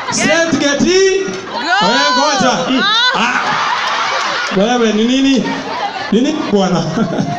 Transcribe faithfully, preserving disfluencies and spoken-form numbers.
Set geti. Wewe ngoja. Ah. Wewe ni nini? Nini bwana?